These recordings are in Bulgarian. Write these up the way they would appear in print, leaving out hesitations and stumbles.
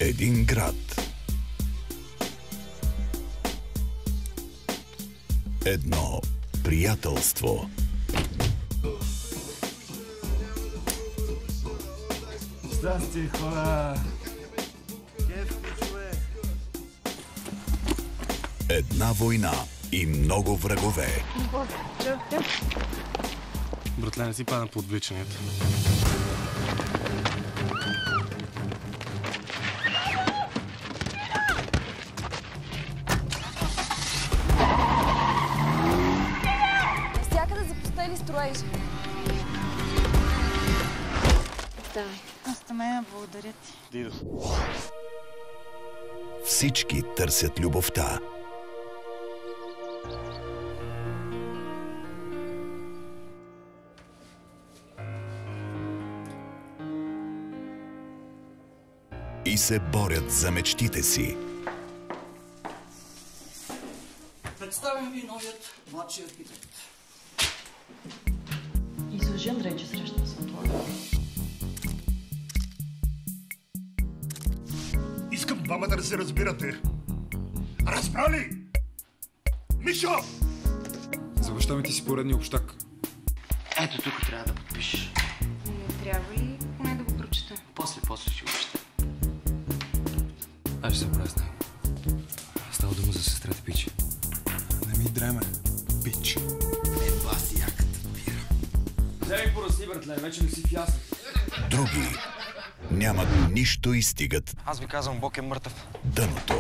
Един град. Едно приятелство. Здрасти, хора! Една война и много врагове. Братле, не си падна по отвличането. Всякъде запустели строежи. Давай. Остамена, благодаря ти. Дидо. Всички търсят любовта. И се борят за мечтите си. Представям ви новият младши архитект. Излъжи, Андрей, че срещам с Антония. Искам двамата да се разбирате. Разбрали? Мишо! За баща ми ти си поредния общак. Ето тук трябва да подпишеш. Не трябва ли поне да го прочета? После ще го чета. Аз ще се оправя с него. Става дума за сестрата Пичи. Не ми дреме, Пич. Еба си яката пира. Вземи поръсни, братле, вече не си в ясен. Други нямат нищо и стигат Аз ви казвам, Бог е мъртъв. дъното.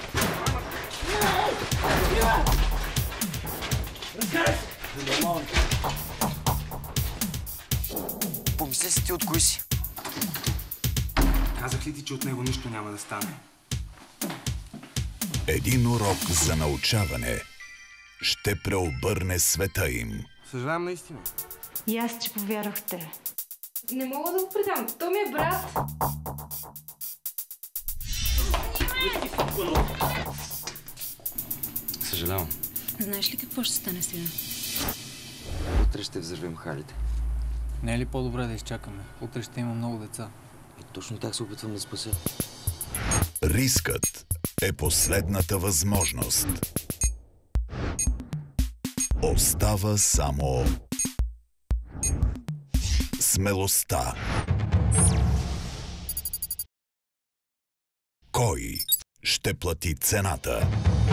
Помисли си ти от кои си? Казах ли ти, че от него нищо няма да стане? Един урок за научаване ще преобърне света им. Съжалявам наистина. И аз, че повярвах в тебе. Не мога да го предам. Той ми е брат. Съжалявам. Знаеш ли какво ще стане сега? Утре ще взривим халите. Не е ли по-добре да изчакаме? Утре ще има много деца. И точно так се опитвам да спася. Рискът е последната възможност. Остава само смелостта. Кой ще плати цената?